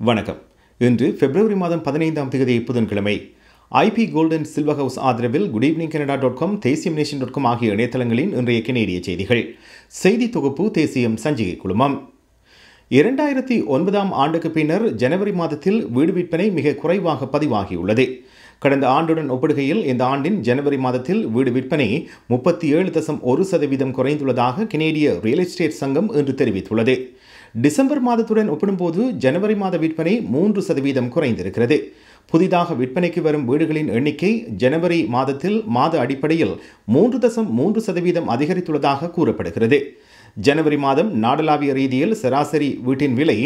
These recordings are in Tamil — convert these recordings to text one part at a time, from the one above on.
வணக்கம். இன்று பிப்ரவரி மாதம் 15ஆம் தேதி புதன்கிழமை. ஐபி கோல்டன் சில்வர் ஹவுஸ் ஆதரவில் goodevningcanada.com, தேசியம்நேஷன்.com ஆகிய இணையதளங்களின் இன்றைய கனேடிய செய்திகள். செய்தி தொகுப்பு தேசியம் சஞ்சிகை குழுமம். 2009ஆம் ஆண்டுக்கு பின்னர் ஜனவரி மாதத்தில் வீடு விற்பனை மிக குறைவாக பதிவாகியுள்ளது. கடந்த ஆண்டுடன் ஒப்பிடுகையில் இந்த ஆண்டின் ஜனவரி மாதத்தில் வீடு விற்பனை 37.1% குறைந்துள்ளதாக கனேடிய ரியல் எஸ்டேட் சங்கம் இன்று தெரிவித்துள்ளது. டிசம்பர் மாதத்துடன் ஒப்பிடும்போது ஜனவரி மாத விற்பனை 3% குறைந்திருக்கிறது. புதிதாக விற்பனைக்கு வரும் வீடுகளின் எண்ணிக்கை ஜனவரி மாதத்தில் மாத அடிப்படையில் 3.3% அதிகரித்துள்ளதாக கூறப்படுகிறது. ஜனவரி மாதம் நாடளாவிய ரீதியில் சராசரி வீட்டின் விலை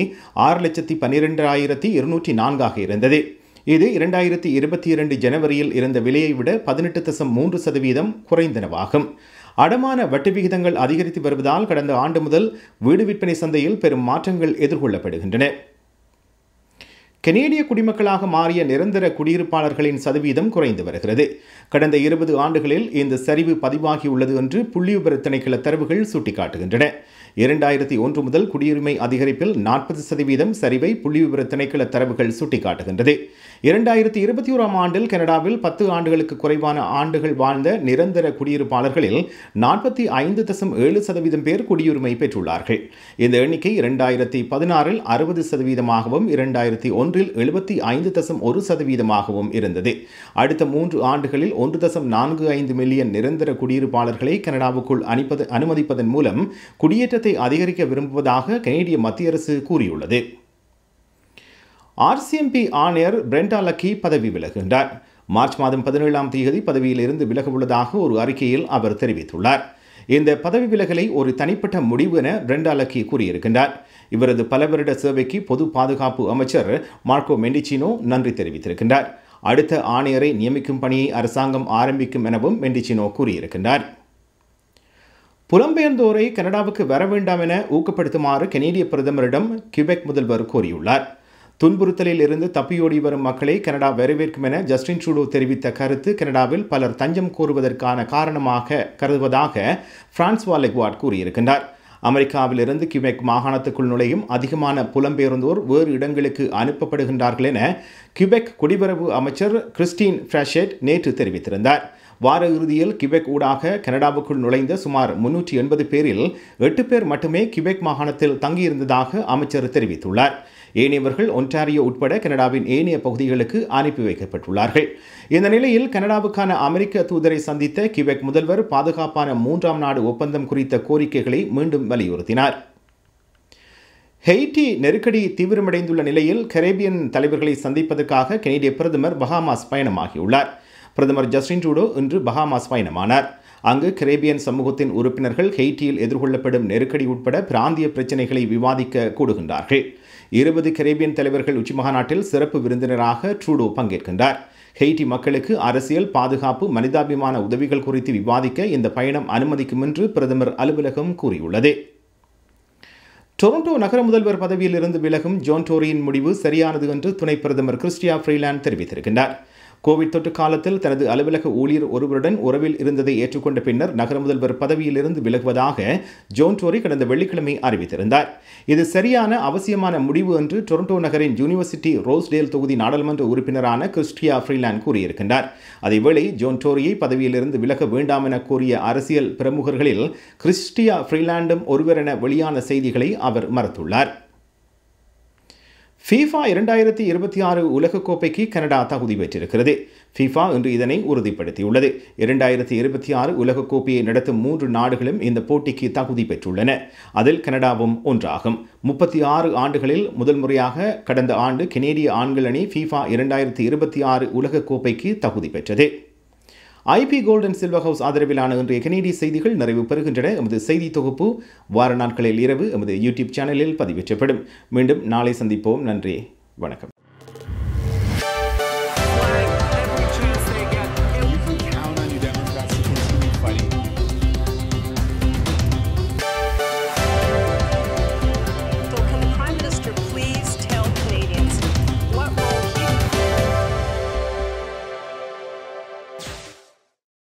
6,12,204 இருந்தது. இது 2022 ஜனவரியில் இருந்த விலையை விட 18.3% குறைந்தனவாகும். அடமான வட்டி விகிதங்கள் அதிகரித்து வருவதால் கடந்த ஆண்டு முதல் வீடு விற்பனை சந்தையில் பெரும் மாற்றங்கள் எதிர்கொள்ளப்படுகின்றன. கனேடிய குடிமக்களாக மாறிய நிரந்தர குடியிருப்பாளர்களின் சதவீதம் குறைந்து வருகிறது. கடந்த 20 ஆண்டுகளில் இந்த சரிவு பதிவாகியுள்ளது என்று புள்ளிவிபர திணைக்கள தரவுகள் சுட்டிக்காட்டுகின்றன. 2001 முதல் குடியுரிமை அதிகரிப்பில் 40% சரிவை புள்ளிவிபர திணைக்கள தரவுகள் சுட்டிக்காட்டுகின்றது. 2021ஆம் ஆண்டில் கனடாவில் 10 ஆண்டுகளுக்கு குறைவான ஆண்டுகள் வாழ்ந்த நிரந்தர குடியிருப்பாளர்களில் 45.7% பேர் குடியுரிமை பெற்றுள்ளார்கள். இந்த எண்ணிக்கை 2016இல் 60%ஆகவும் 2001இல் 75.1%ஆகவும் இருந்தது. அடுத்த 3 ஆண்டுகளில் 1.45 மில்லியன் நிரந்தர குடியிருப்பாளர்களை கனடாவுக்குள் அனுமதிப்பதன் மூலம் குடியேற்றத்தை அதிகரிக்க விரும்புவதாக கனேடிய மத்திய அரசு கூறியுள்ளது. ஆர்சிஎம்பி ஆணையர் பிரெண்டா லக்கி பதவி விலகுகின்றார். மார்ச் மாதம் 17ஆம் தேதி பதவியில் இருந்து விலகவுள்ளதாக ஒரு அறிக்கையில் அவர் தெரிவித்துள்ளார். இந்த பதவி விலகலை ஒரு தனிப்பட்ட முடிவு என பிரெண்டா லக்கி கூறியிருக்கின்றார். இவரது பல வருட சேவைக்கு பொது பாதுகாப்பு அமைச்சர் மார்க்கோ மெண்டிச்சினோ நன்றி தெரிவித்திருக்கின்றார். அடுத்த ஆணையரை நியமிக்கும் பணியை அரசாங்கம் ஆரம்பிக்கும் எனவும் மெண்டிச்சினோ கூறியிருக்கின்றார். புலம்பெயர்ந்தோரை கனடாவுக்கு வர வேண்டாம் என ஊக்கப்படுத்துமாறு கனேடிய பிரதமரிடம் கியூபெக் முதல்வர் கோரியுள்ளார். துன்புறுத்தலில் இருந்து தப்பியோடி வரும் மக்களை கனடா வரவேற்கும் என ஜஸ்டின் ட்ரூடோ தெரிவித்த கருத்து கனடாவில் பலர் தஞ்சம் கோருவதற்கான காரணமாக கருதுவதாக பிரான்சுவா லெக்வார்ட் கூறியிருக்கின்றார். அமெரிக்காவிலிருந்து கியூபெக் மாகாணத்துக்குள் நுழையும் அதிகமான புலம்பெயர்ந்தோர் வேறு இடங்களுக்கு அனுப்பப்படுகின்றார்கள் என கியூபெக் குடிவரவு அமைச்சர் கிறிஸ்டின் ஃப்ராஷெட் நேற்று தெரிவித்திருந்தார். வார இறுதியில் கியூபெக் ஊடாக கனடாவுக்குள் நுழைந்த சுமார் 380 பேரில் 8 பேர் மட்டுமே கியூபெக் மாகாணத்தில் தங்கியிருந்ததாக அமைச்சர் தெரிவித்துள்ளார். ஏனையவர்கள் ஒன்டாரியோ உட்பட கனடாவின் ஏனைய பகுதிகளுக்கு அனுப்பி வைக்கப்பட்டுள்ளார்கள். இந்த நிலையில் கனடாவுக்கான அமெரிக்க தூதரை சந்தித்த கியூபெக் முதல்வர் பாதுகாப்பான 3ஆம் நாடு ஒப்பந்தம் குறித்த கோரிக்கைகளை மீண்டும் வலியுறுத்தினார். ஹெய்ட்டி நெருக்கடி தீவிரமடைந்துள்ள நிலையில் கரேபியன் தலைவர்களை சந்திப்பதற்காக கனேடிய பிரதமர் பஹாமாஸ் பயணமாகியுள்ளார். பிரதமர் ஜஸ்டின் ட்ரூடோ இன்று பஹாமாஸ் பயணமானார். அங்கு கரேபியன் சமூகத்தின் உறுப்பினர்கள் ஹெய்ட்டியில் எதிர்கொள்ளப்படும் நெருக்கடி உட்பட பிராந்திய பிரச்சினைகளை விவாதிக்க கூடுகின்றார்கள். 20 கரேபியன் தலைவர்கள் உச்சிமாநாட்டில் சிறப்பு விருந்தினராக ட்ரூடோ பங்கேற்கின்றார். ஹெய்ட்டி மக்களுக்கு அரசியல், பாதுகாப்பு, மனிதாபிமான உதவிகள் குறித்து விவாதிக்க இந்த பயணம் அனுமதிக்கும் என்று பிரதமர் அலுவலகம் கூறியுள்ளது. டொரண்டோ நகர முதல்வர் பதவியில் இருந்து விலகும் ஜான் டோரியின் முடிவு சரியானது என்று துணை பிரதமர் கிறிஸ்டியா ஃப்ரீலாண்ட் தெரிவித்திருக்கின்றார். கோவிட் தொற்று காலத்தில் தனது அலுவலக ஊழியர் ஒருவருடன் உறவில் இருந்ததை ஏற்றுக்கொண்ட பின்னர் நகர முதல்வர் பதவியிலிருந்து விலகுவதாக ஜான் டோரி கடந்த வெள்ளிக்கிழமை அறிவித்திருந்தார். இது சரியான அவசியமான முடிவு என்று டொரண்டோ நகரின் யூனிவர்சிட்டி ரோஸ்டேல் தொகுதி நாடாளுமன்ற உறுப்பினரான கிறிஸ்டியா ஃப்ரீலாண்ட் கூறியிருக்கின்றார். அதேவேளை ஜான் டோரியை பதவியிலிருந்து விலக வேண்டாம் என கோரிய அரசியல் பிரமுகர்களில் கிறிஸ்டியா ஃப்ரீலாண்டும் ஒருவர் என வெளியான செய்திகளை அவர் மறுத்துள்ளார். FIFA 2026 உலகக்கோப்பைக்கு கனடா தகுதி பெற்றிருக்கிறது. FIFA இன்று இதனை உறுதிப்படுத்தியுள்ளது. 2026 உலகக்கோப்பையை நடத்தும் 3 நாடுகளும் இந்த போட்டிக்கு தகுதி பெற்றுள்ளன. அதில் கனடாவும் ஒன்றாகும். 36 ஆண்டுகளில் முதல் முறையாக கடந்த ஆண்டு கனேடிய ஆண்கள் அணி FIFA 2026 உலகக்கோப்பைக்கு தகுதி பெற்றது. ஐபி கோல்டன் சில்வர் ஹவுஸ் ஆதரவிலான இன்றைய கனேடிய செய்திகள் நிறைவு பெறுகின்றன. எமது செய்தி தொகுப்பு வார நாட்களில் இரவு எமது யூடியூப் சேனலில் பதிவேற்றப்படும். மீண்டும் நாளை சந்திப்போம். நன்றி, வணக்கம்.